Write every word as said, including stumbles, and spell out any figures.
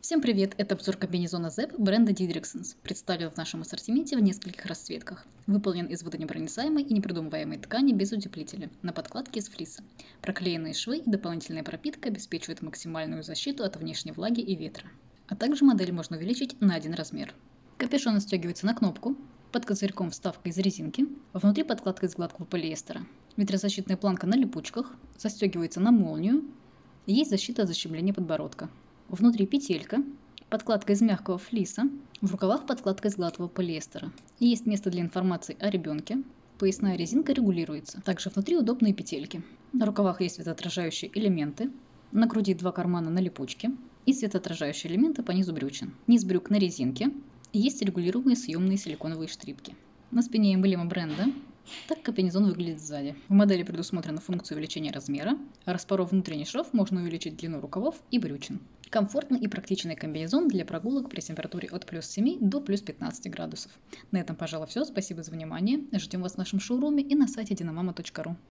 Всем привет! Это обзор комбинезона зэп бренда Didrexens, представлен в нашем ассортименте в нескольких расцветках. Выполнен из водонепроницаемой и непредумываемой ткани без утеплителя, на подкладке из флиса. Проклеенные швы и дополнительная пропитка обеспечивают максимальную защиту от внешней влаги и ветра. А также модель можно увеличить на один размер. Капюшон отстегивается на кнопку, под козырьком вставка из резинки, внутри подкладка из гладкого полиэстера. Ветрозащитная планка на липучках, застегивается на молнию, есть защита от защемления подбородка. Внутри петелька, подкладка из мягкого флиса, в рукавах подкладка из гладкого полиэстера. И есть место для информации о ребенке. Поясная резинка регулируется. Также внутри удобные петельки. На рукавах есть светоотражающие элементы. На груди два кармана на липучке и светоотражающие элементы по низу брючин. Низ брюк на резинке. И есть регулируемые съемные силиконовые штрипки. На спине эмблема бренда. Так комбинезон выглядит сзади. В модели предусмотрена функция увеличения размера, а распоров внутренний шов можно увеличить длину рукавов и брючин. Комфортный и практичный комбинезон для прогулок при температуре от плюс семи до плюс пятнадцати градусов. На этом, пожалуй, все. Спасибо за внимание. Ждем вас в нашем шоуруме и на сайте dinamama точка ру.